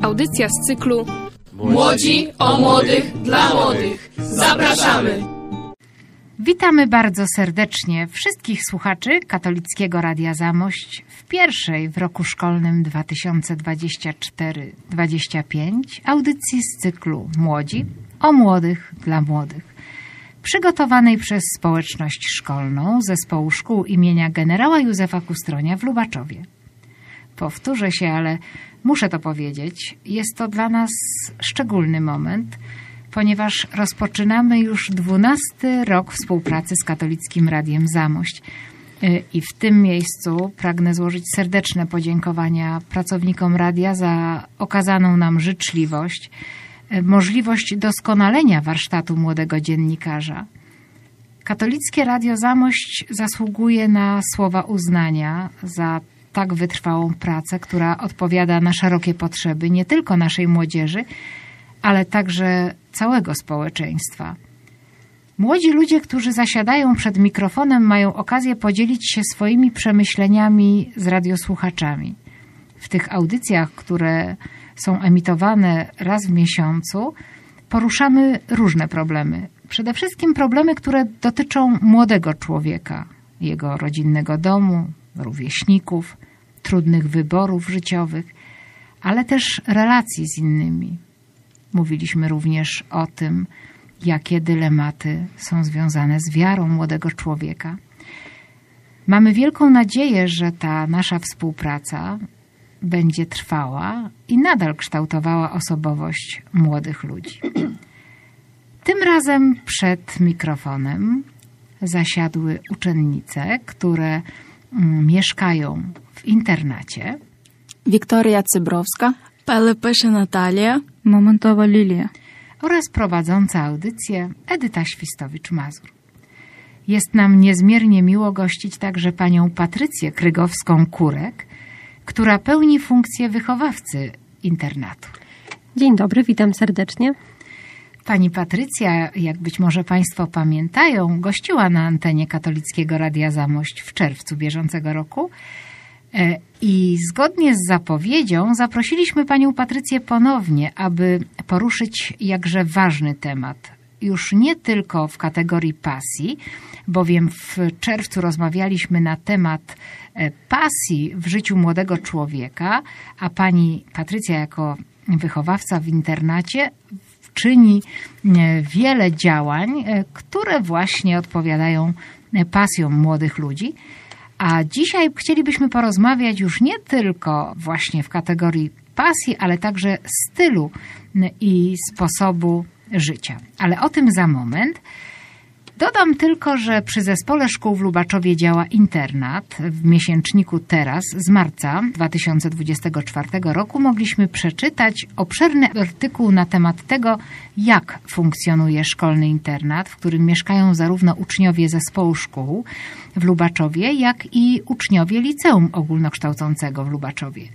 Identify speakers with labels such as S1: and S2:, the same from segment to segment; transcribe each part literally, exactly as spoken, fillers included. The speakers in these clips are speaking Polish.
S1: Audycja z cyklu
S2: Młodzi o młodych dla młodych. Zapraszamy!
S3: Witamy bardzo serdecznie wszystkich słuchaczy Katolickiego Radia Zamość w pierwszej w roku szkolnym dwa tysiące dwudziestym czwartym dwudziestym piątym audycji z cyklu Młodzi o młodych dla młodych, przygotowanej przez społeczność szkolną Zespołu Szkół imienia generała Józefa Kustronia w Lubaczowie. Powtórzę się, ale muszę to powiedzieć, jest to dla nas szczególny moment, ponieważ rozpoczynamy już dwunasty rok współpracy z Katolickim Radiem Zamość. I w tym miejscu pragnę złożyć serdeczne podziękowania pracownikom radia za okazaną nam życzliwość, możliwość doskonalenia warsztatu młodego dziennikarza. Katolickie Radio Zamość zasługuje na słowa uznania za tak wytrwałą pracę, która odpowiada na szerokie potrzeby nie tylko naszej młodzieży, ale także całego społeczeństwa. Młodzi ludzie, którzy zasiadają przed mikrofonem, mają okazję podzielić się swoimi przemyśleniami z radiosłuchaczami. W tych audycjach, które są emitowane raz w miesiącu, poruszamy różne problemy. Przede wszystkim problemy, które dotyczą młodego człowieka, jego rodzinnego domu, rówieśników, trudnych wyborów życiowych, ale też relacji z innymi. Mówiliśmy również o tym, jakie dylematy są związane z wiarą młodego człowieka. Mamy wielką nadzieję, że ta nasza współpraca będzie trwała i nadal kształtowała osobowość młodych ludzi. Tym razem przed mikrofonem zasiadły uczennice, które mm, mieszkają w internacie.
S4: Wiktoria Cybrowska,
S5: Пелепиша Natalia,
S4: Mamontowa Lilia
S3: oraz prowadząca audycję Edyta Świstowicz-Mazur. Jest nam niezmiernie miło gościć także panią Patrycję Krygowską-Kurek, która pełni funkcję wychowawcy internatu.
S6: Dzień dobry, witam serdecznie.
S3: Pani Patrycja, jak być może państwo pamiętają, gościła na antenie Katolickiego Radia Zamość w czerwcu bieżącego roku i zgodnie z zapowiedzią zaprosiliśmy panią Patrycję ponownie, aby poruszyć jakże ważny temat. Już nie tylko w kategorii pasji, bowiem w czerwcu rozmawialiśmy na temat pasji w życiu młodego człowieka, a pani Patrycja jako wychowawca w internacie czyni wiele działań, które właśnie odpowiadają pasjom młodych ludzi. A dzisiaj chcielibyśmy porozmawiać już nie tylko właśnie w kategorii pasji, ale także stylu i sposobu życia. Ale o tym za moment. Dodam tylko, że przy Zespole Szkół w Lubaczowie działa internat. W miesięczniku Teraz z marca dwa tysiące dwudziestego czwartego roku mogliśmy przeczytać obszerny artykuł na temat tego, jak funkcjonuje szkolny internat, w którym mieszkają zarówno uczniowie Zespołu Szkół w Lubaczowie, jak i uczniowie Liceum Ogólnokształcącego w Lubaczowie.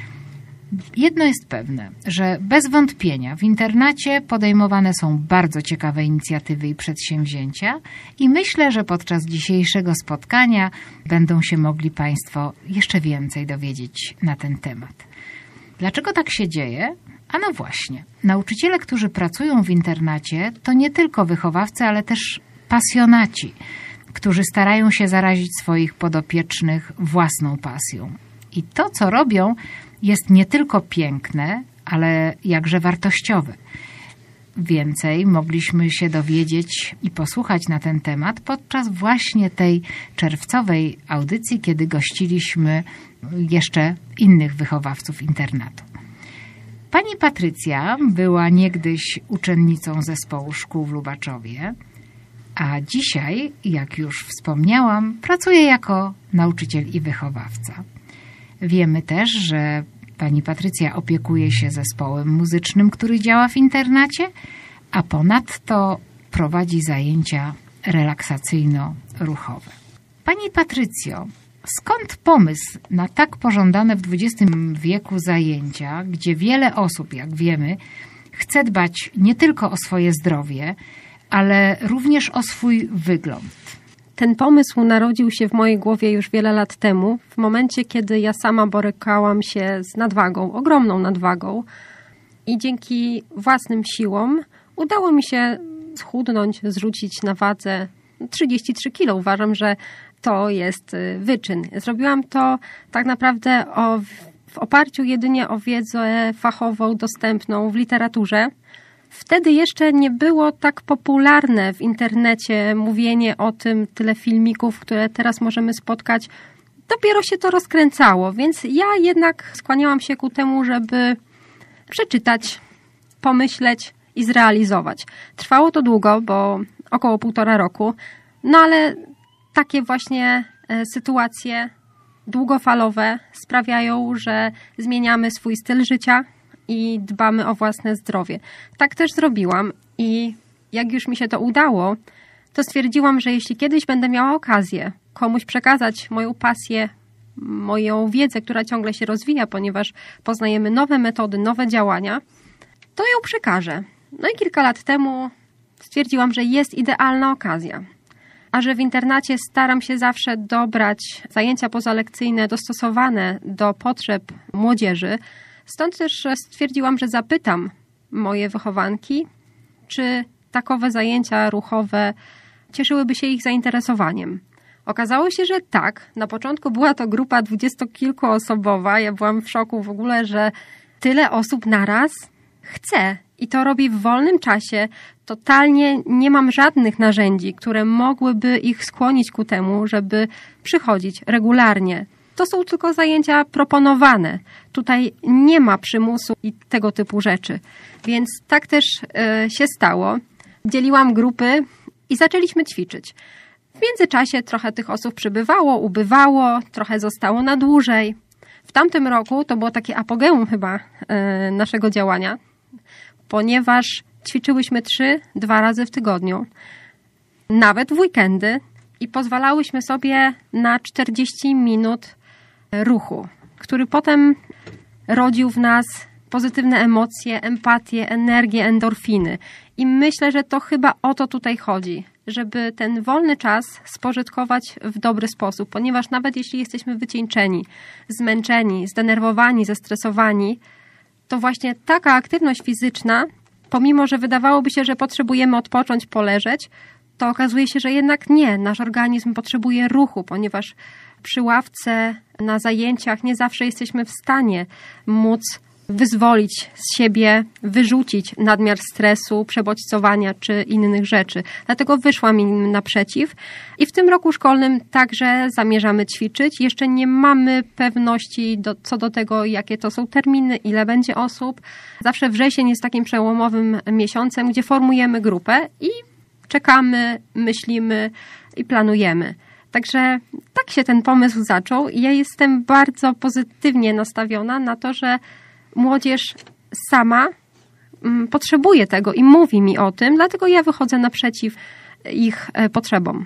S3: Jedno jest pewne, że bez wątpienia w internacie podejmowane są bardzo ciekawe inicjatywy i przedsięwzięcia i myślę, że podczas dzisiejszego spotkania będą się mogli państwo jeszcze więcej dowiedzieć na ten temat. Dlaczego tak się dzieje? A no właśnie, nauczyciele, którzy pracują w internacie, to nie tylko wychowawcy, ale też pasjonaci, którzy starają się zarazić swoich podopiecznych własną pasją. I to, co robią, jest nie tylko piękne, ale jakże wartościowe. Więcej mogliśmy się dowiedzieć i posłuchać na ten temat podczas właśnie tej czerwcowej audycji, kiedy gościliśmy jeszcze innych wychowawców internatu. Pani Patrycja była niegdyś uczennicą Zespołu Szkół w Lubaczowie, a dzisiaj, jak już wspomniałam, pracuje jako nauczyciel i wychowawca. Wiemy też, że pani Patrycja opiekuje się zespołem muzycznym, który działa w internacie, a ponadto prowadzi zajęcia relaksacyjno-ruchowe. Pani Patrycjo, skąd pomysł na tak pożądane w dwudziestym wieku zajęcia, gdzie wiele osób, jak wiemy, chce dbać nie tylko o swoje zdrowie, ale również o swój wygląd?
S6: Ten pomysł narodził się w mojej głowie już wiele lat temu, w momencie, kiedy ja sama borykałam się z nadwagą, ogromną nadwagą. i dzięki własnym siłom udało mi się schudnąć, zrzucić na wadze trzydzieści trzy kilo. Uważam, że to jest wyczyn. Zrobiłam to tak naprawdę o, w oparciu jedynie o wiedzę fachową dostępną w literaturze. Wtedy jeszcze nie było tak popularne w internecie mówienie o tym, tyle filmików, które teraz możemy spotkać. Dopiero się to rozkręcało, więc ja jednak skłaniałam się ku temu, żeby przeczytać, pomyśleć i zrealizować. Trwało to długo, bo około półtora roku, no ale takie właśnie sytuacje długofalowe sprawiają, że zmieniamy swój styl życia i dbamy o własne zdrowie. Tak też zrobiłam i jak już mi się to udało, to stwierdziłam, że jeśli kiedyś będę miała okazję komuś przekazać moją pasję, moją wiedzę, która ciągle się rozwija, ponieważ poznajemy nowe metody, nowe działania, to ją przekażę. No i kilka lat temu stwierdziłam, że jest idealna okazja. A że w internacie staram się zawsze dobrać zajęcia pozalekcyjne dostosowane do potrzeb młodzieży, stąd też stwierdziłam, że zapytam moje wychowanki, czy takowe zajęcia ruchowe cieszyłyby się ich zainteresowaniem. Okazało się, że tak. Na początku była to grupa dwudziestokilkuosobowa. Ja byłam w szoku w ogóle, że tyle osób naraz chce i to robi w wolnym czasie. Totalnie nie mam żadnych narzędzi, które mogłyby ich skłonić ku temu, żeby przychodzić regularnie. To są tylko zajęcia proponowane. Tutaj nie ma przymusu i tego typu rzeczy. Więc tak też y, się stało. Dzieliłam grupy i zaczęliśmy ćwiczyć. W międzyczasie trochę tych osób przybywało, ubywało, trochę zostało na dłużej. W tamtym roku to było takie apogeum chyba y, naszego działania, ponieważ ćwiczyłyśmy trzy, dwa razy w tygodniu, nawet w weekendy i pozwalałyśmy sobie na czterdzieści minut ruchu, który potem rodził w nas pozytywne emocje, empatię, energię, endorfiny. I myślę, że to chyba o to tutaj chodzi, żeby ten wolny czas spożytkować w dobry sposób, ponieważ nawet jeśli jesteśmy wycieńczeni, zmęczeni, zdenerwowani, zestresowani, to właśnie taka aktywność fizyczna, pomimo że wydawałoby się, że potrzebujemy odpocząć, poleżeć, to okazuje się, że jednak nie. Nasz organizm potrzebuje ruchu, ponieważ przy ławce, na zajęciach nie zawsze jesteśmy w stanie móc wyzwolić z siebie, wyrzucić nadmiar stresu, przebodźcowania czy innych rzeczy. Dlatego wyszłam im naprzeciw i w tym roku szkolnym także zamierzamy ćwiczyć. Jeszcze nie mamy pewności do, co do tego, jakie to są terminy, ile będzie osób. Zawsze wrzesień jest takim przełomowym miesiącem, gdzie formujemy grupę i czekamy, myślimy i planujemy. Także tak się ten pomysł zaczął i ja jestem bardzo pozytywnie nastawiona na to, że młodzież sama potrzebuje tego i mówi mi o tym, dlatego ja wychodzę naprzeciw ich potrzebom.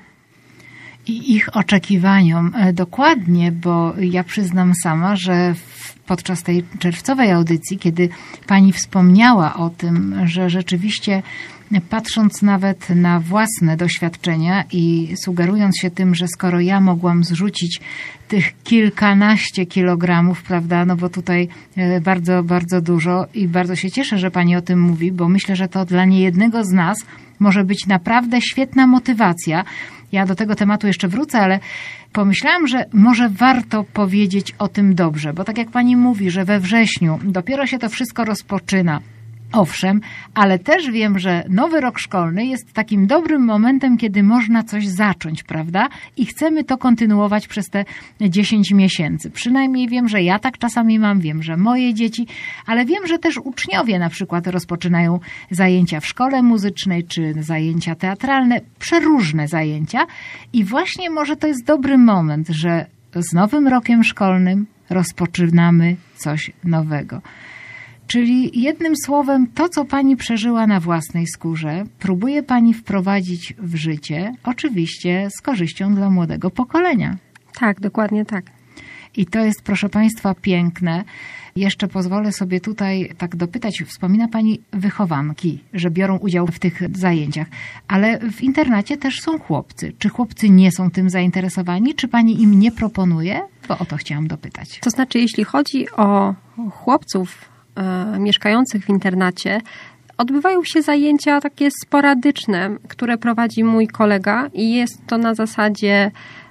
S3: I ich oczekiwaniom. Dokładnie, bo ja przyznam sama, że podczas tej czerwcowej audycji, kiedy pani wspomniała o tym, że rzeczywiście patrząc nawet na własne doświadczenia i sugerując się tym, że skoro ja mogłam zrzucić tych kilkanaście kilogramów, prawda, no bo tutaj bardzo, bardzo dużo i bardzo się cieszę, że pani o tym mówi, bo myślę, że to dla niejednego z nas może być naprawdę świetna motywacja. Ja do tego tematu jeszcze wrócę, ale pomyślałam, że może warto powiedzieć o tym dobrze, bo tak jak pani mówi, że we wrześniu dopiero się to wszystko rozpoczyna. Owszem, ale też wiem, że nowy rok szkolny jest takim dobrym momentem, kiedy można coś zacząć, prawda? I chcemy to kontynuować przez te dziesięć miesięcy. Przynajmniej wiem, że ja tak czasami mam, wiem, że moje dzieci, ale wiem, że też uczniowie na przykład rozpoczynają zajęcia w szkole muzycznej, czy zajęcia teatralne, przeróżne zajęcia. I właśnie może to jest dobry moment, że z nowym rokiem szkolnym rozpoczynamy coś nowego. Czyli jednym słowem, to, co pani przeżyła na własnej skórze, próbuje pani wprowadzić w życie, oczywiście z korzyścią dla młodego pokolenia.
S6: Tak, dokładnie tak.
S3: I to jest, proszę państwa, piękne. Jeszcze pozwolę sobie tutaj tak dopytać. Wspomina pani wychowanki, że biorą udział w tych zajęciach, ale w internacie też są chłopcy. Czy chłopcy nie są tym zainteresowani? Czy pani im nie proponuje? Bo o to chciałam dopytać.
S6: To znaczy, jeśli chodzi o chłopców, e, mieszkających w internacie odbywają się zajęcia takie sporadyczne, które prowadzi mój kolega i jest to na zasadzie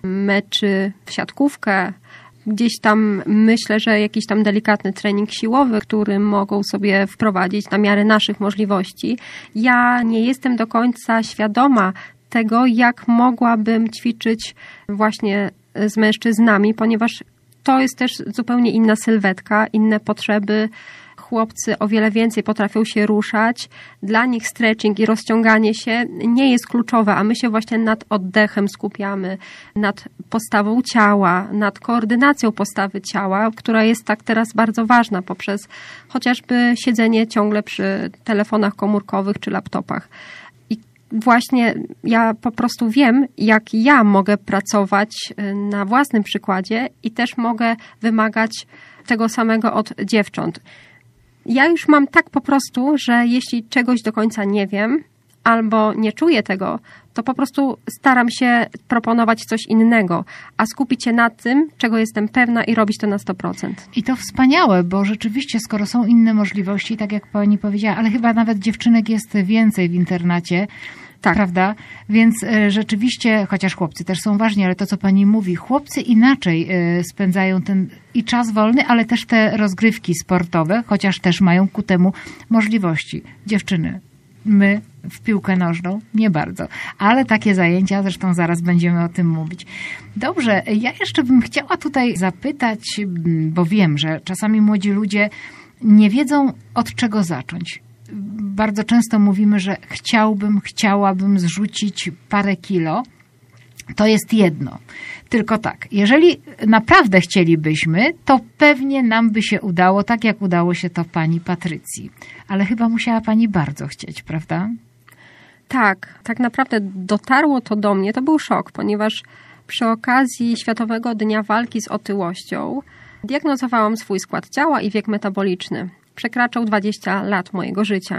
S6: meczy w siatkówkę. Gdzieś tam myślę, że jakiś tam delikatny trening siłowy, który mogą sobie wprowadzić na miarę naszych możliwości. Ja nie jestem do końca świadoma tego, jak mogłabym ćwiczyć właśnie z mężczyznami, ponieważ to jest też zupełnie inna sylwetka, inne potrzeby. Chłopcy o wiele więcej potrafią się ruszać. Dla nich stretching i rozciąganie się nie jest kluczowe, a my się właśnie nad oddechem skupiamy, nad postawą ciała, nad koordynacją postawy ciała, która jest tak teraz bardzo ważna poprzez chociażby siedzenie ciągle przy telefonach komórkowych czy laptopach. I właśnie ja po prostu wiem, jak ja mogę pracować na własnym przykładzie i też mogę wymagać tego samego od dziewcząt. Ja już mam tak po prostu, że jeśli czegoś do końca nie wiem albo nie czuję tego, to po prostu staram się proponować coś innego, a skupić się na tym, czego jestem pewna i robić to na sto procent.
S3: I to wspaniałe, bo rzeczywiście, skoro są inne możliwości, tak jak pani powiedziała, ale chyba nawet dziewczynek jest więcej w internacie, tak, prawda? Więc y, rzeczywiście, chociaż chłopcy też są ważni, ale to, co pani mówi, chłopcy inaczej y, spędzają ten i czas wolny, ale też te rozgrywki sportowe, chociaż też mają ku temu możliwości. Dziewczyny, my w piłkę nożną nie bardzo, ale takie zajęcia, zresztą zaraz będziemy o tym mówić. Dobrze, ja jeszcze bym chciała tutaj zapytać, bo wiem, że czasami młodzi ludzie nie wiedzą, od czego zacząć. Bardzo często mówimy, że chciałbym, chciałabym zrzucić parę kilo. To jest jedno. Tylko tak, jeżeli naprawdę chcielibyśmy, to pewnie nam by się udało, tak jak udało się to pani Patrycji. Ale chyba musiała pani bardzo chcieć, prawda?
S6: Tak, tak naprawdę dotarło to do mnie. To był szok, ponieważ przy okazji Światowego Dnia Walki z Otyłością diagnozowałam swój skład ciała i wiek metaboliczny. Przekraczał dwadzieścia lat mojego życia.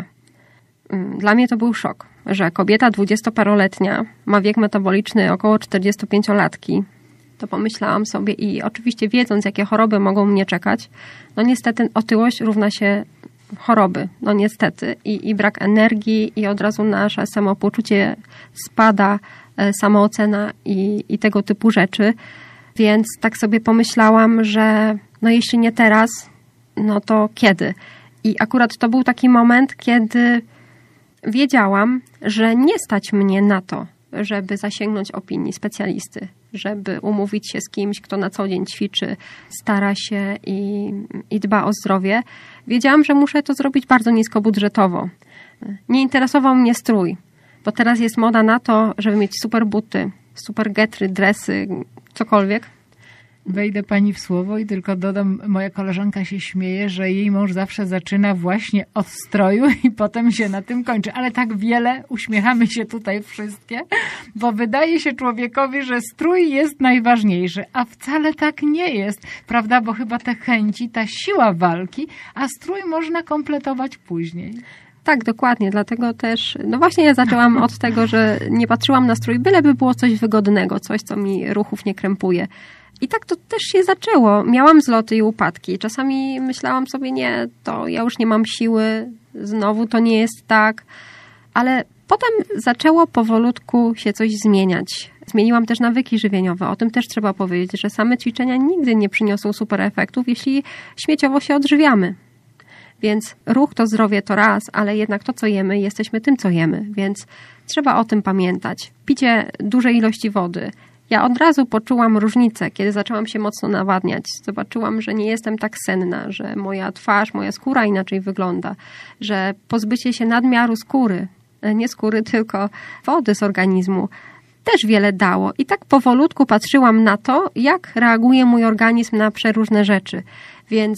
S6: Dla mnie to był szok, że kobieta dwudziestoparoletnia ma wiek metaboliczny około czterdziestopięciolatki. To pomyślałam sobie i oczywiście wiedząc, jakie choroby mogą mnie czekać, no niestety otyłość równa się choroby, no niestety. I, i brak energii i od razu nasze samopoczucie spada, samoocena i, i tego typu rzeczy. Więc tak sobie pomyślałam, że no jeśli nie teraz, no to kiedy? I akurat to był taki moment, kiedy wiedziałam, że nie stać mnie na to, żeby zasięgnąć opinii specjalisty, żeby umówić się z kimś, kto na co dzień ćwiczy, stara się i, i dba o zdrowie. Wiedziałam, że muszę to zrobić bardzo niskobudżetowo. Nie interesował mnie strój, bo teraz jest moda na to, żeby mieć super buty, super getry, dresy, cokolwiek.
S3: Wejdę pani w słowo i tylko dodam, moja koleżanka się śmieje, że jej mąż zawsze zaczyna właśnie od stroju i potem się na tym kończy. Ale tak wiele, uśmiechamy się tutaj wszystkie, bo wydaje się człowiekowi, że strój jest najważniejszy, a wcale tak nie jest, prawda? Bo chyba te chęci, ta siła walki, a strój można kompletować później.
S6: Tak, dokładnie, dlatego też, no właśnie ja zaczęłam od tego, że nie patrzyłam na strój, byleby było coś wygodnego, coś, co mi ruchów nie krępuje. I tak to też się zaczęło. Miałam zloty i upadki. Czasami myślałam sobie, nie, to ja już nie mam siły, znowu to nie jest tak. Ale potem zaczęło powolutku się coś zmieniać. Zmieniłam też nawyki żywieniowe. O tym też trzeba powiedzieć, że same ćwiczenia nigdy nie przyniosą super efektów, jeśli śmieciowo się odżywiamy. Więc ruch to zdrowie to raz, ale jednak to, co jemy, jesteśmy tym, co jemy. Więc trzeba o tym pamiętać. Picie dużej ilości wody. Ja od razu poczułam różnicę, kiedy zaczęłam się mocno nawadniać. Zobaczyłam, że nie jestem tak senna, że moja twarz, moja skóra inaczej wygląda, że pozbycie się nadmiaru skóry, nie skóry, tylko wody z organizmu, też wiele dało. I tak powolutku patrzyłam na to, jak reaguje mój organizm na przeróżne rzeczy. Więc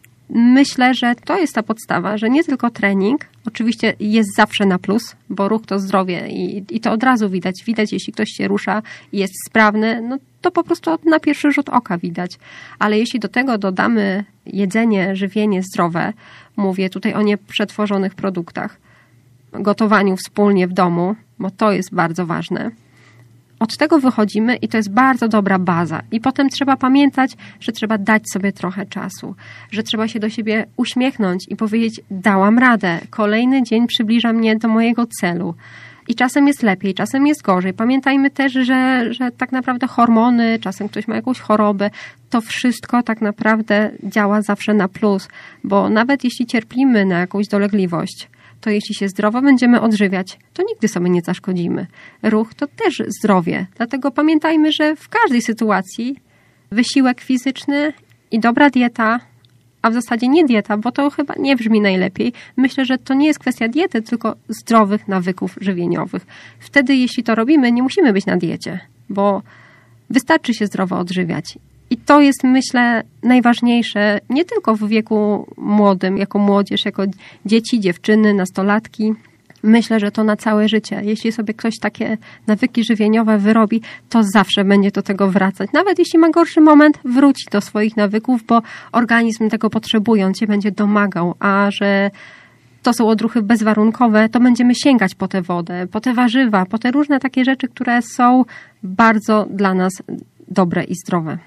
S6: myślę, że to jest ta podstawa, że nie tylko trening, oczywiście jest zawsze na plus, bo ruch to zdrowie i, i to od razu widać. Widać, jeśli ktoś się rusza i jest sprawny, no to po prostu na pierwszy rzut oka widać. Ale jeśli do tego dodamy jedzenie, żywienie zdrowe, mówię tutaj o nieprzetworzonych produktach, gotowaniu wspólnie w domu, bo to jest bardzo ważne, od tego wychodzimy i to jest bardzo dobra baza. I potem trzeba pamiętać, że trzeba dać sobie trochę czasu, że trzeba się do siebie uśmiechnąć i powiedzieć, dałam radę, kolejny dzień przybliża mnie do mojego celu. I czasem jest lepiej, czasem jest gorzej. Pamiętajmy też, że, że tak naprawdę hormony, czasem ktoś ma jakąś chorobę, to wszystko tak naprawdę działa zawsze na plus, bo nawet jeśli cierpimy na jakąś dolegliwość, to jeśli się zdrowo będziemy odżywiać, to nigdy sobie nie zaszkodzimy. Ruch to też zdrowie, dlatego pamiętajmy, że w każdej sytuacji wysiłek fizyczny i dobra dieta, a w zasadzie nie dieta, bo to chyba nie brzmi najlepiej. Myślę, że to nie jest kwestia diety, tylko zdrowych nawyków żywieniowych. Wtedy, jeśli to robimy, nie musimy być na diecie, bo wystarczy się zdrowo odżywiać. I to jest, myślę, najważniejsze nie tylko w wieku młodym, jako młodzież, jako dzieci, dziewczyny, nastolatki. Myślę, że to na całe życie. Jeśli sobie ktoś takie nawyki żywieniowe wyrobi, to zawsze będzie do tego wracać. Nawet jeśli ma gorszy moment, wróci do swoich nawyków, bo organizm tego potrzebuje, on się będzie domagał, a że to są odruchy bezwarunkowe, to będziemy sięgać po tę wodę, po te warzywa, po te różne takie rzeczy, które są bardzo dla nas dobre i zdrowe.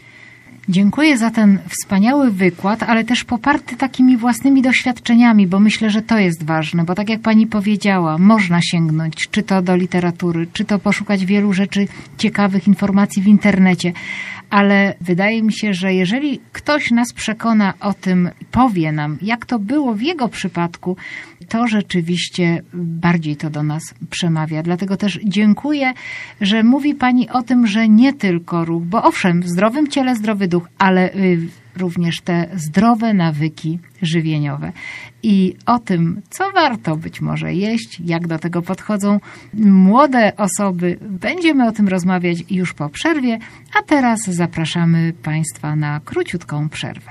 S3: Dziękuję za ten wspaniały wykład, ale też poparty takimi własnymi doświadczeniami, bo myślę, że to jest ważne, bo tak jak pani powiedziała, można sięgnąć czy to do literatury, czy to poszukać wielu rzeczy, ciekawych informacji w internecie, ale wydaje mi się, że jeżeli ktoś nas przekona o tym, powie nam, jak to było w jego przypadku, to rzeczywiście bardziej to do nas przemawia. Dlatego też dziękuję, że mówi pani o tym, że nie tylko ruch, bo owszem, w zdrowym ciele zdrowy duch, ale również te zdrowe nawyki żywieniowe. I o tym, co warto być może jeść, jak do tego podchodzą młode osoby, będziemy o tym rozmawiać już po przerwie, a teraz zapraszamy państwa na króciutką przerwę.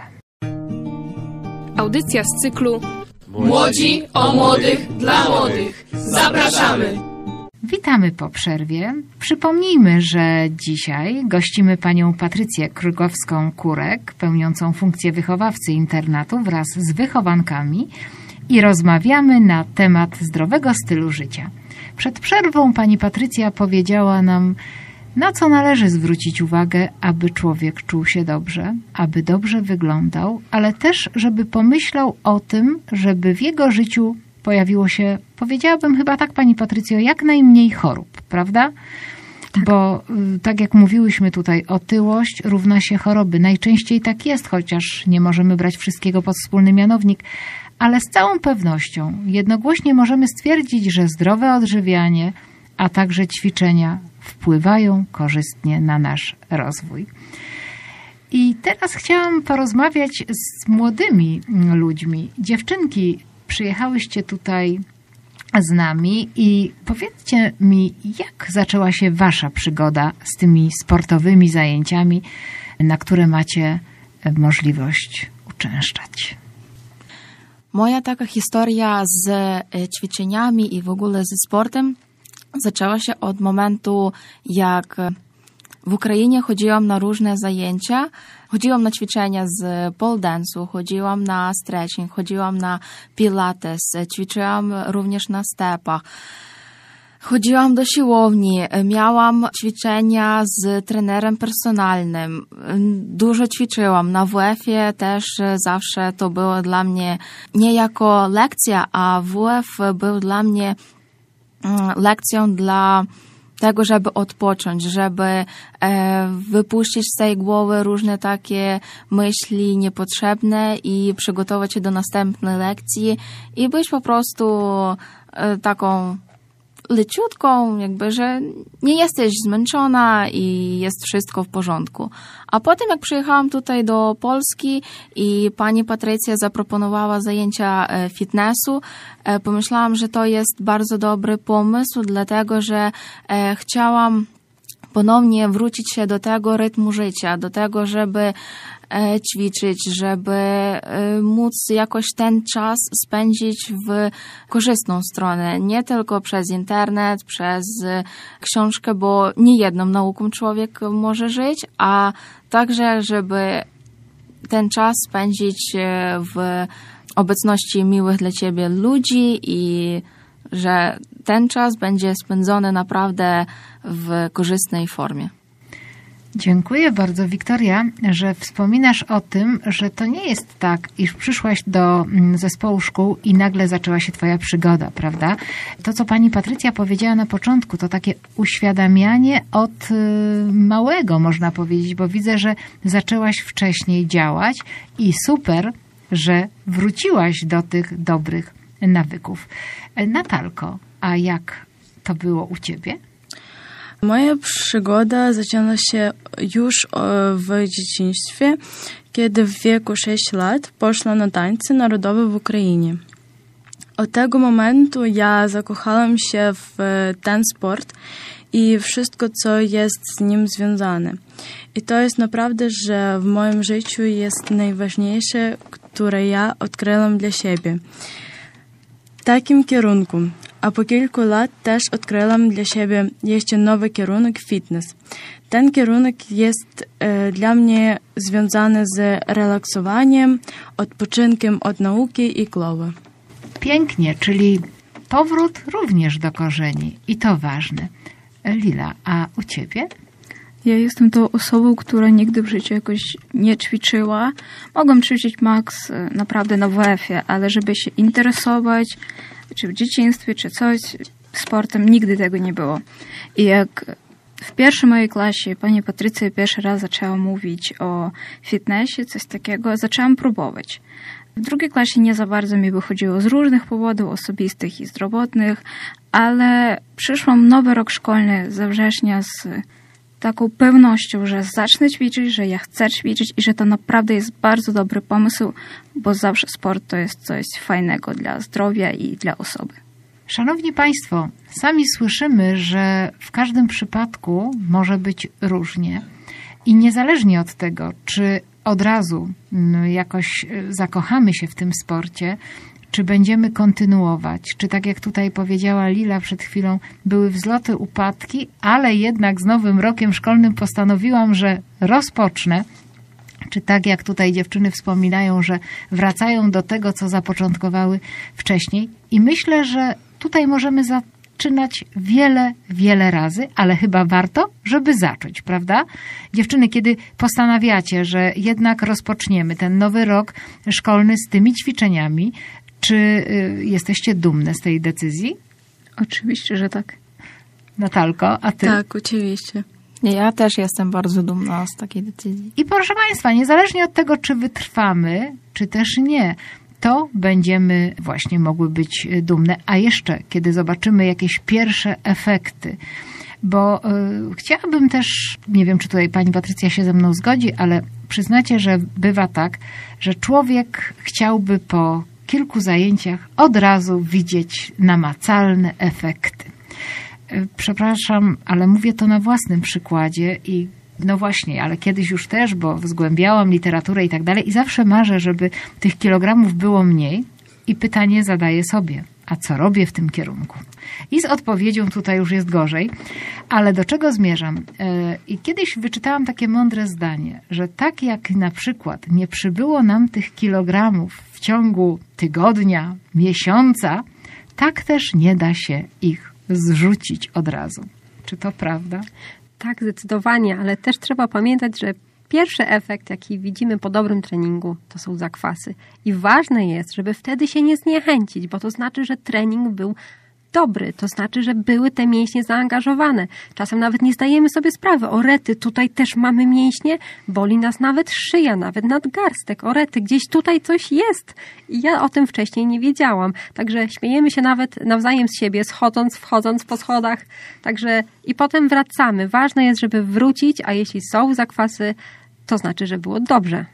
S2: Audycja z cyklu Młodzi o młodych dla młodych. Zapraszamy!
S3: Witamy po przerwie. Przypomnijmy, że dzisiaj gościmy panią Patrycję Krugowską-Kurek, pełniącą funkcję wychowawcy internatu wraz z wychowankami i rozmawiamy na temat zdrowego stylu życia. Przed przerwą pani Patrycja powiedziała nam, na co należy zwrócić uwagę, aby człowiek czuł się dobrze, aby dobrze wyglądał, ale też, żeby pomyślał o tym, żeby w jego życiu pojawiło się, powiedziałabym chyba tak, pani Patrycjo, jak najmniej chorób, prawda? Tak. Bo tak jak mówiłyśmy tutaj, otyłość równa się choroby. Najczęściej tak jest, chociaż nie możemy brać wszystkiego pod wspólny mianownik, ale z całą pewnością jednogłośnie możemy stwierdzić, że zdrowe odżywianie, a także ćwiczenia wpływają korzystnie na nasz rozwój. I teraz chciałam porozmawiać z młodymi ludźmi. Dziewczynki, przyjechałyście tutaj z nami i powiedzcie mi, jak zaczęła się wasza przygoda z tymi sportowymi zajęciami, na które macie możliwość uczęszczać?
S4: Moja taka historia z ćwiczeniami i w ogóle ze sportem zaczęła się od momentu, jak w Ukrainie chodziłam na różne zajęcia. Chodziłam na ćwiczenia z pole dance'u, chodziłam na stretching, chodziłam na pilates, ćwiczyłam również na stepach. Chodziłam do siłowni, miałam ćwiczenia z trenerem personalnym, dużo ćwiczyłam. Na W F-ie też zawsze to było dla mnie nie jako lekcja, a W F był dla mnie lekcją dla tego, żeby odpocząć, żeby e, wypuścić z tej głowy różne takie myśli niepotrzebne i przygotować się do następnej lekcji i być po prostu e, taką leciutką, jakby, że nie jesteś zmęczona i jest wszystko w porządku. A potem, jak przyjechałam tutaj do Polski i pani Patrycja zaproponowała zajęcia fitnessu, pomyślałam, że to jest bardzo dobry pomysł, dlatego, że chciałam ponownie wrócić się do tego rytmu życia, do tego, żeby ćwiczyć, żeby móc jakoś ten czas spędzić w korzystną stronę, nie tylko przez internet, przez książkę, bo nie jedną nauką człowiek może żyć, a także, żeby ten czas spędzić w obecności miłych dla ciebie ludzi i że ten czas będzie spędzony naprawdę w korzystnej formie.
S3: Dziękuję bardzo, Wiktoria, że wspominasz o tym, że to nie jest tak, iż przyszłaś do zespołu szkół i nagle zaczęła się twoja przygoda, prawda? To, co pani Patrycja powiedziała na początku, to takie uświadamianie od małego, można powiedzieć, bo widzę, że zaczęłaś wcześniej działać i super, że wróciłaś do tych dobrych nawyków. Natalko, a jak to było u ciebie?
S5: Moja przygoda zaczęła się już w dzieciństwie, kiedy w wieku sześciu lat poszła na tańce narodowe w Ukrainie. Od tego momentu ja zakochałam się w ten sport i wszystko, co jest z nim związane. I to jest naprawdę, że w moim życiu jest najważniejsze, które ja odkryłam dla siebie. W takim kierunku. A po kilku lat też odkryłam dla siebie jeszcze nowy kierunek fitness. Ten kierunek jest e, dla mnie związany z relaksowaniem, odpoczynkiem od nauki i klubu.
S3: Pięknie, czyli powrót również do korzeni i to ważne. Lila, a u ciebie?
S1: Ja jestem tą osobą, która nigdy w życiu jakoś nie ćwiczyła. Mogłam ćwiczyć maks naprawdę na W F-ie, ale żeby się interesować, czy w dzieciństwie, czy coś, sportem, nigdy tego nie było. I jak w pierwszej mojej klasie pani Patrycja pierwszy raz zaczęła mówić o fitnessie, coś takiego, zaczęłam próbować. W drugiej klasie nie za bardzo mi wychodziło z różnych powodów, osobistych i zdrowotnych, ale przyszłam nowy rok szkolny ze września z taką pewnością, że zacznę ćwiczyć, że ja chcę ćwiczyć i że to naprawdę jest bardzo dobry pomysł, bo zawsze sport to jest coś fajnego dla zdrowia i dla osoby.
S3: Szanowni Państwo, sami słyszymy, że w każdym przypadku może być różnie i niezależnie od tego, czy od razu jakoś zakochamy się w tym sporcie, czy będziemy kontynuować, czy tak jak tutaj powiedziała Lila przed chwilą, były wzloty, upadki, ale jednak z nowym rokiem szkolnym postanowiłam, że rozpocznę, czy tak jak tutaj dziewczyny wspominają, że wracają do tego, co zapoczątkowały wcześniej. I myślę, że tutaj możemy zaczynać wiele, wiele razy, ale chyba warto, żeby zacząć, prawda? Dziewczyny, kiedy postanawiacie, że jednak rozpoczniemy ten nowy rok szkolny z tymi ćwiczeniami, czy y, jesteście dumne z tej decyzji?
S1: Oczywiście, że tak.
S3: Natalko, a ty?
S5: Tak, oczywiście.
S4: Ja też jestem bardzo dumna z takiej decyzji.
S3: I proszę Państwa, niezależnie od tego, czy wytrwamy, czy też nie, to będziemy właśnie mogły być dumne. A jeszcze, kiedy zobaczymy jakieś pierwsze efekty, bo y, chciałabym też, nie wiem, czy tutaj pani Patrycja się ze mną zgodzi, ale przyznacie, że bywa tak, że człowiek chciałby po kilku zajęciach od razu widzieć namacalne efekty. Przepraszam, ale mówię to na własnym przykładzie i no właśnie, ale kiedyś już też, bo zgłębiałam literaturę i tak dalej i zawsze marzę, żeby tych kilogramów było mniej i pytanie zadaję sobie, a co robię w tym kierunku? I z odpowiedzią tutaj już jest gorzej, ale do czego zmierzam? I kiedyś wyczytałam takie mądre zdanie, że tak jak na przykład nie przybyło nam tych kilogramów w ciągu tygodnia, miesiąca, tak też nie da się ich zrzucić od razu. Czy to prawda?
S6: Tak, zdecydowanie, ale też trzeba pamiętać, że pierwszy efekt, jaki widzimy po dobrym treningu, to są zakwasy. I ważne jest, żeby wtedy się nie zniechęcić, bo to znaczy, że trening był dobry, to znaczy, że były te mięśnie zaangażowane. Czasem nawet nie zdajemy sobie sprawy. O rety, tutaj też mamy mięśnie, boli nas nawet szyja, nawet nadgarstek. O rety, gdzieś tutaj coś jest. I ja o tym wcześniej nie wiedziałam. Także śmiejemy się nawet nawzajem z siebie, schodząc, wchodząc po schodach. Także i potem wracamy. Ważne jest, żeby wrócić, a jeśli są zakwasy, to znaczy, że było dobrze.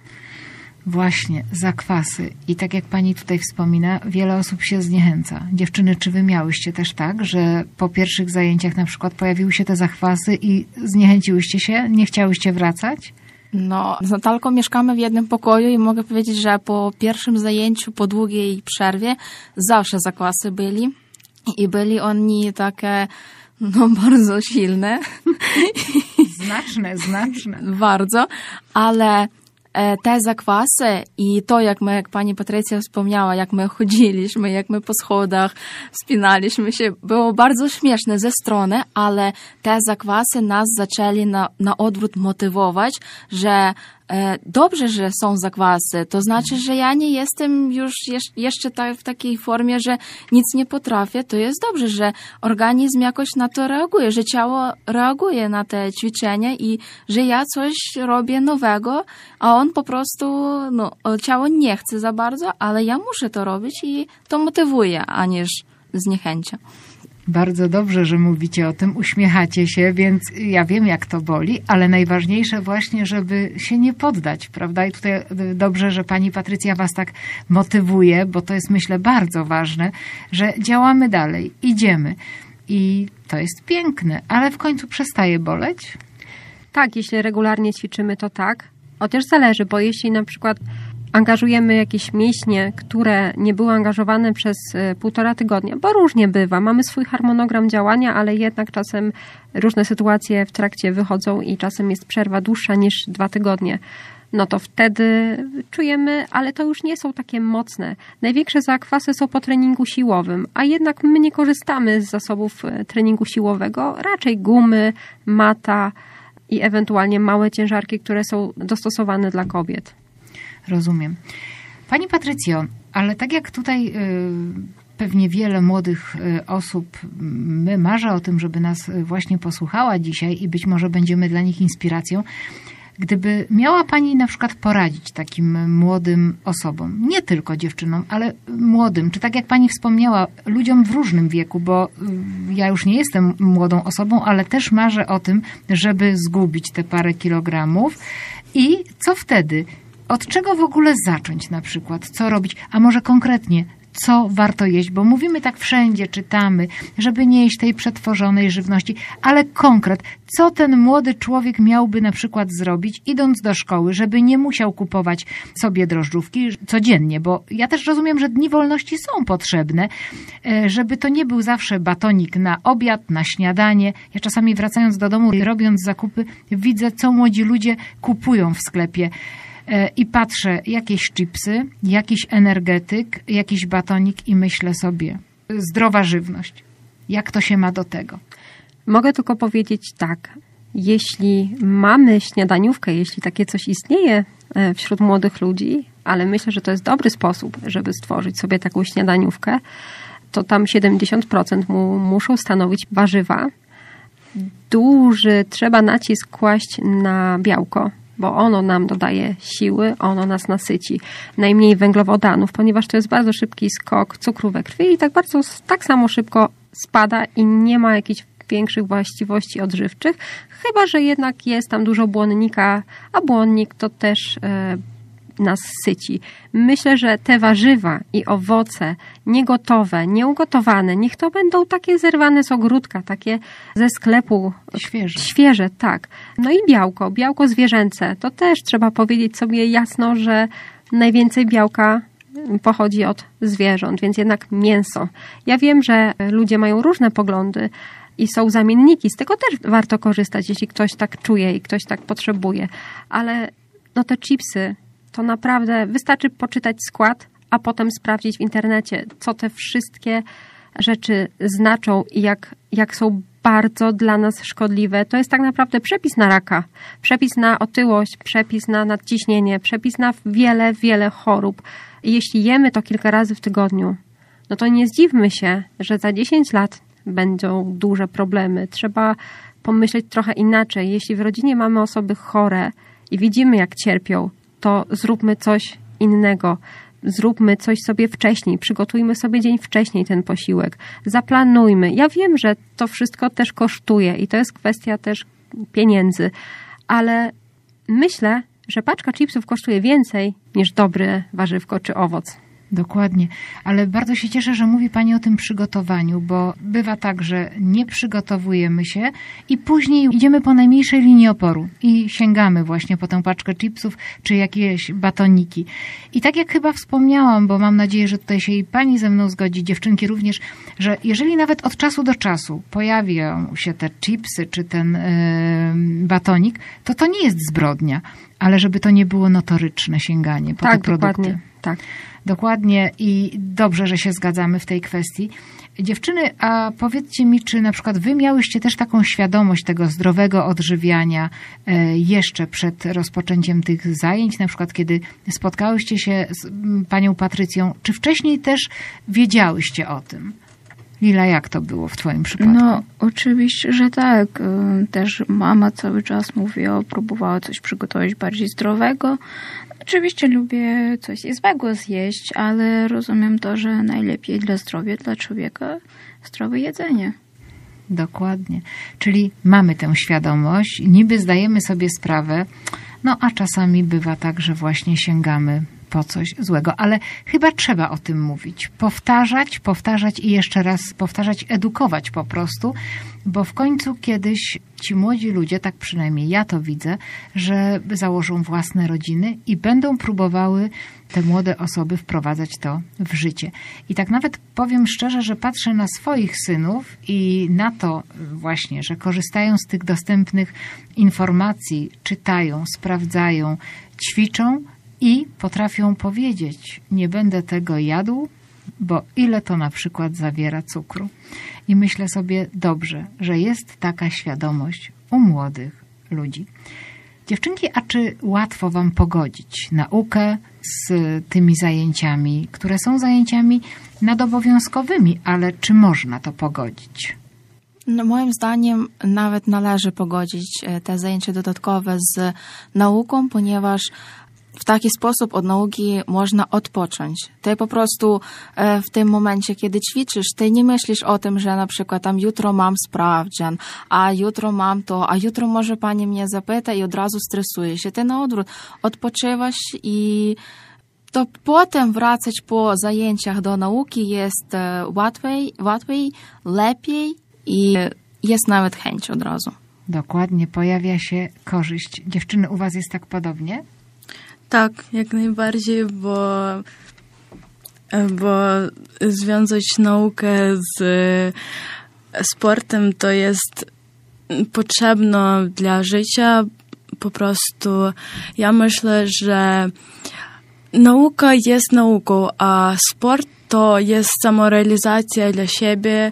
S3: Właśnie, zakwasy. I tak jak pani tutaj wspomina, wiele osób się zniechęca. Dziewczyny, czy wy miałyście też tak, że po pierwszych zajęciach na przykład pojawiły się te zakwasy i zniechęciłyście się? Nie chciałyście wracać?
S4: No, z Natalką mieszkamy w jednym pokoju i mogę powiedzieć, że po pierwszym zajęciu, po długiej przerwie zawsze zakwasy byli i byli oni takie no bardzo silne.
S3: Znaczne, znaczne.
S4: Bardzo, ale te zakwasy i to, jak my, jak pani Patrycja wspomniała, jak my chodziliśmy, jak my po schodach wspinaliśmy się, było bardzo śmieszne ze strony, ale te zakwasy nas zaczęli na, na odwrót motywować, że e, dobrze, że są zakwasy. To znaczy, że ja nie jestem już jesz- jeszcze ta, w takiej formie, że nic nie potrafię. To jest dobrze, że organizm jakoś na to reaguje, że ciało reaguje na te ćwiczenia i że ja coś robię nowego, a on po prostu, no, ciało nie chce za bardzo, ale ja muszę to robić i to motywuje, a niż zniechęcia.
S3: Bardzo dobrze, że mówicie o tym, uśmiechacie się, więc ja wiem, jak to boli, ale najważniejsze właśnie, żeby się nie poddać, prawda? I tutaj dobrze, że pani Patrycja was tak motywuje, bo to jest, myślę, bardzo ważne, że działamy dalej, idziemy. I to jest piękne, ale w końcu przestaje boleć?
S6: Tak, jeśli regularnie ćwiczymy, to tak. Chociaż zależy, bo jeśli na przykład angażujemy jakieś mięśnie, które nie były angażowane przez półtora tygodnia, bo różnie bywa. Mamy swój harmonogram działania, ale jednak czasem różne sytuacje w trakcie wychodzą i czasem jest przerwa dłuższa niż dwa tygodnie. No to wtedy czujemy, ale to już nie są takie mocne. Największe zakwasy są po treningu siłowym, a jednak my nie korzystamy z zasobów treningu siłowego, raczej gumy, mata i ewentualnie małe ciężarki, które są dostosowane dla kobiet.
S3: Rozumiem. Pani Patrycjo, ale tak jak tutaj y, pewnie wiele młodych y, osób y, marzy o tym, żeby nas właśnie posłuchała dzisiaj i być może będziemy dla nich inspiracją, gdyby miała pani na przykład poradzić takim młodym osobom, nie tylko dziewczynom, ale młodym, czy tak jak pani wspomniała, ludziom w różnym wieku, bo ja już nie jestem młodą osobą, ale też marzę o tym, żeby zgubić te parę kilogramów. I co wtedy? Od czego w ogóle zacząć na przykład? Co robić? A może konkretnie, co warto jeść? Bo mówimy tak wszędzie, czytamy, żeby nie jeść tej przetworzonej żywności, ale konkret, co ten młody człowiek miałby na przykład zrobić, idąc do szkoły, żeby nie musiał kupować sobie drożdżówki codziennie, bo ja też rozumiem, że dni wolności są potrzebne, żeby to nie był zawsze batonik na obiad, na śniadanie. Ja czasami wracając do domu i robiąc zakupy, widzę, co młodzi ludzie kupują w sklepie. I patrzę, jakieś chipsy, jakiś energetyk, jakiś batonik i myślę sobie, zdrowa żywność. Jak to się ma do tego?
S6: Mogę tylko powiedzieć tak. Jeśli mamy śniadaniówkę, jeśli takie coś istnieje wśród młodych ludzi, ale myślę, że to jest dobry sposób, żeby stworzyć sobie taką śniadaniówkę, to tam siedemdziesiąt procent mu muszą stanowić warzywa. Duży trzeba nacisk kłaść na białko, bo ono nam dodaje siły, ono nas nasyci. Najmniej węglowodanów, ponieważ to jest bardzo szybki skok cukru we krwi i tak bardzo, tak samo szybko spada i nie ma jakichś większych właściwości odżywczych, chyba że jednak jest tam dużo błonnika, a błonnik to też e, nas syci. Myślę, że te warzywa i owoce niegotowe, nieugotowane, niech to będą takie zerwane z ogródka, takie ze sklepu.
S3: Świeże.
S6: Świeże, tak. No i białko, białko zwierzęce. To też trzeba powiedzieć sobie jasno, że najwięcej białka pochodzi od zwierząt, więc jednak mięso. Ja wiem, że ludzie mają różne poglądy i są zamienniki. Z tego też warto korzystać, jeśli ktoś tak czuje i ktoś tak potrzebuje. Ale no te chipsy, to naprawdę wystarczy poczytać skład, a potem sprawdzić w internecie, co te wszystkie rzeczy znaczą i jak, jak są bardzo dla nas szkodliwe. To jest tak naprawdę przepis na raka, przepis na otyłość, przepis na nadciśnienie, przepis na wiele, wiele chorób. I jeśli jemy to kilka razy w tygodniu, no to nie zdziwmy się, że za dziesięć lat będą duże problemy. Trzeba pomyśleć trochę inaczej. Jeśli w rodzinie mamy osoby chore i widzimy, jak cierpią, to zróbmy coś innego. Zróbmy coś sobie wcześniej, przygotujmy sobie dzień wcześniej ten posiłek, zaplanujmy. Ja wiem, że to wszystko też kosztuje i to jest kwestia też pieniędzy, ale myślę, że paczka chipsów kosztuje więcej niż dobre warzywko czy owoc.
S3: Dokładnie, ale bardzo się cieszę, że mówi pani o tym przygotowaniu, bo bywa tak, że nie przygotowujemy się i później idziemy po najmniejszej linii oporu i sięgamy właśnie po tę paczkę chipsów czy jakieś batoniki. I tak jak chyba wspomniałam, bo mam nadzieję, że tutaj się i pani ze mną zgodzi, dziewczynki również, że jeżeli nawet od czasu do czasu pojawią się te chipsy czy ten yy, batonik, to to nie jest zbrodnia. ale żeby to nie było notoryczne sięganie po
S6: Tak,
S3: te produkty.
S6: dokładnie. Tak.
S3: Dokładnie i dobrze, że się zgadzamy w tej kwestii. Dziewczyny, a powiedzcie mi, czy na przykład wy miałyście też taką świadomość tego zdrowego odżywiania jeszcze przed rozpoczęciem tych zajęć, na przykład kiedy spotkałyście się z panią Patrycją, czy wcześniej też wiedziałyście o tym? Lila, jak to było w twoim przypadku?
S1: No, oczywiście, że tak. Też mama cały czas mówiła, próbowała coś przygotować bardziej zdrowego. Oczywiście lubię coś złego zjeść, ale rozumiem to, że najlepiej dla zdrowia, dla człowieka zdrowe jedzenie.
S3: Dokładnie. Czyli mamy tę świadomość, niby zdajemy sobie sprawę, no a czasami bywa tak, że właśnie sięgamy po coś złego, ale chyba trzeba o tym mówić. Powtarzać, powtarzać i jeszcze raz powtarzać, edukować po prostu, bo w końcu kiedyś ci młodzi ludzie, tak przynajmniej ja to widzę, że założą własne rodziny i będą próbowały te młode osoby wprowadzać to w życie. I tak nawet powiem szczerze, że patrzę na swoich synów i na to właśnie, że korzystają z tych dostępnych informacji, czytają, sprawdzają, ćwiczą, i potrafią powiedzieć, nie będę tego jadł, bo ile to na przykład zawiera cukru. I myślę sobie, dobrze, że jest taka świadomość u młodych ludzi. Dziewczynki, a czy łatwo wam pogodzić naukę z tymi zajęciami, które są zajęciami nadobowiązkowymi, ale czy można to pogodzić?
S4: No, moim zdaniem nawet należy pogodzić te zajęcia dodatkowe z nauką, ponieważ w taki sposób od nauki można odpocząć. Ty po prostu w tym momencie, kiedy ćwiczysz, ty nie myślisz o tym, że na przykład tam jutro mam sprawdzian, a jutro mam to, a jutro może pani mnie zapyta i od razu stresujesz się. Ty na odwrót odpoczywasz i to potem wracać po zajęciach do nauki jest łatwiej, łatwiej, lepiej i jest nawet chęć od razu.
S3: Dokładnie, pojawia się korzyść. Dziewczyny, u was jest tak podobnie?
S5: Tak, jak najbardziej, bo, bo związać naukę z sportem to jest potrzebne dla życia. Po prostu ja myślę, że nauka jest nauką, a sport to jest samorealizacja dla siebie.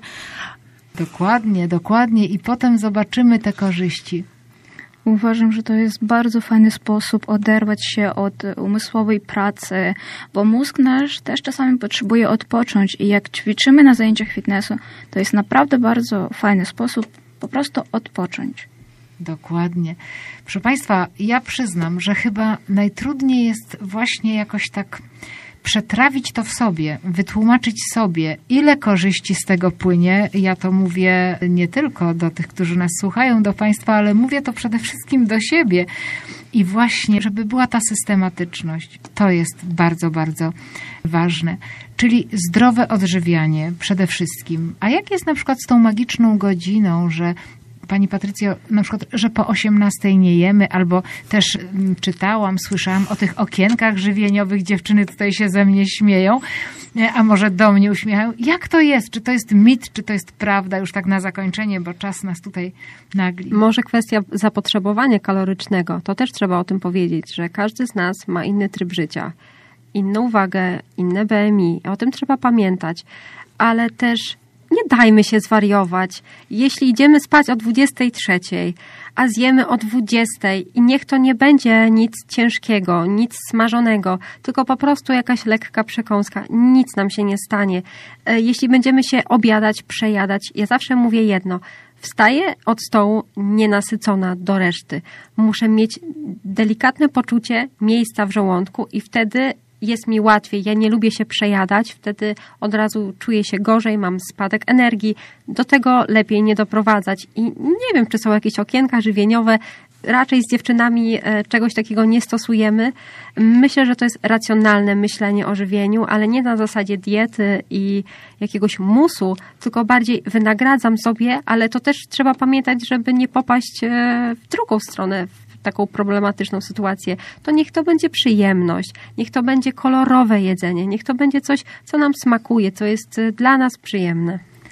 S3: Dokładnie, dokładnie i potem zobaczymy te korzyści.
S1: Uważam, że to jest bardzo fajny sposób oderwać się od umysłowej pracy, bo mózg nasz też czasami potrzebuje odpocząć i jak ćwiczymy na zajęciach fitnessu, to jest naprawdę bardzo fajny sposób po prostu odpocząć.
S3: Dokładnie. Proszę Państwa, ja przyznam, że chyba najtrudniej jest właśnie jakoś tak przetrawić to w sobie, wytłumaczyć sobie, ile korzyści z tego płynie. Ja to mówię nie tylko do tych, którzy nas słuchają, do Państwa, ale mówię to przede wszystkim do siebie. I właśnie, żeby była ta systematyczność, to jest bardzo, bardzo ważne. Czyli zdrowe odżywianie przede wszystkim. A jak jest na przykład z tą magiczną godziną, że Pani Patrycjo, na przykład, że po osiemnastej nie jemy, albo też czytałam, słyszałam o tych okienkach żywieniowych, dziewczyny tutaj się ze mnie śmieją, a może do mnie uśmiechają. Jak to jest? Czy to jest mit, czy to jest prawda? Już tak na zakończenie, bo czas nas tutaj nagli.
S6: Może kwestia zapotrzebowania kalorycznego. To też trzeba o tym powiedzieć, że każdy z nas ma inny tryb życia, inną wagę, inne B M I. O tym trzeba pamiętać, ale też nie dajmy się zwariować. Jeśli idziemy spać o dwudziestej trzeciej, a zjemy o dwudziestej i niech to nie będzie nic ciężkiego, nic smażonego, tylko po prostu jakaś lekka przekąska. Nic nam się nie stanie. Jeśli będziemy się obiadać, przejadać, ja zawsze mówię jedno. Wstaję od stołu nienasycona do reszty. Muszę mieć delikatne poczucie miejsca w żołądku i wtedy jest mi łatwiej. Ja nie lubię się przejadać, wtedy od razu czuję się gorzej, mam spadek energii. Do tego lepiej nie doprowadzać. I nie wiem, czy są jakieś okienka żywieniowe. Raczej z dziewczynami czegoś takiego nie stosujemy. Myślę, że to jest racjonalne myślenie o żywieniu, ale nie na zasadzie diety i jakiegoś musu, tylko bardziej wynagradzam sobie, ale to też trzeba pamiętać, żeby nie popaść w drugą stronę, taką problematyczną sytuację, to niech to będzie przyjemność, niech to będzie kolorowe jedzenie, niech to będzie coś, co nam smakuje, co jest dla nas przyjemne.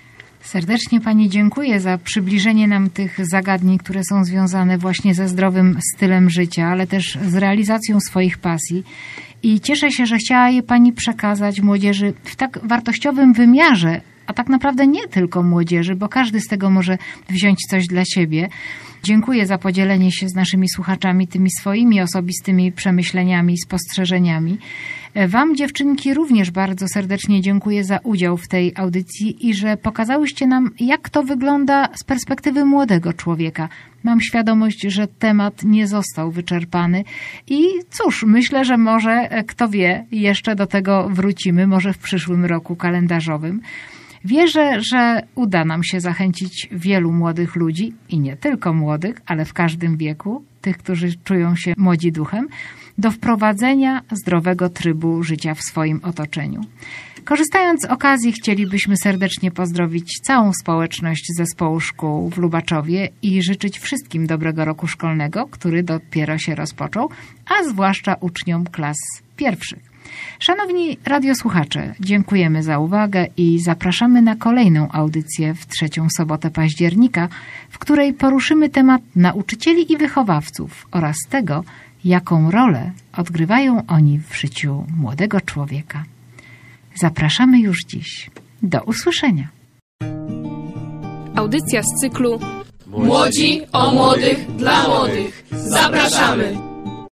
S3: Serdecznie Pani dziękuję za przybliżenie nam tych zagadnień, które są związane właśnie ze zdrowym stylem życia, ale też z realizacją swoich pasji. I cieszę się, że chciała je Pani przekazać młodzieży w tak wartościowym wymiarze, a tak naprawdę nie tylko młodzieży, bo każdy z tego może wziąć coś dla siebie. Dziękuję za podzielenie się z naszymi słuchaczami tymi swoimi osobistymi przemyśleniami, spostrzeżeniami. Wam, dziewczynki, również bardzo serdecznie dziękuję za udział w tej audycji i że pokazałyście nam, jak to wygląda z perspektywy młodego człowieka. Mam świadomość, że temat nie został wyczerpany i cóż, myślę, że może, kto wie, jeszcze do tego wrócimy, może w przyszłym roku kalendarzowym. Wierzę, że uda nam się zachęcić wielu młodych ludzi, i nie tylko młodych, ale w każdym wieku, tych, którzy czują się młodzi duchem, do wprowadzenia zdrowego trybu życia w swoim otoczeniu. Korzystając z okazji, chcielibyśmy serdecznie pozdrowić całą społeczność zespołu szkół w Lubaczowie i życzyć wszystkim dobrego roku szkolnego, który dopiero się rozpoczął, a zwłaszcza uczniom klas pierwszych. Szanowni radiosłuchacze, dziękujemy za uwagę i zapraszamy na kolejną audycję w trzecią sobotę października, w której poruszymy temat nauczycieli i wychowawców oraz tego, jaką rolę odgrywają oni w życiu młodego człowieka. Zapraszamy już dziś. Do usłyszenia.
S2: Audycja z cyklu Młodzi o młodych dla młodych. Zapraszamy!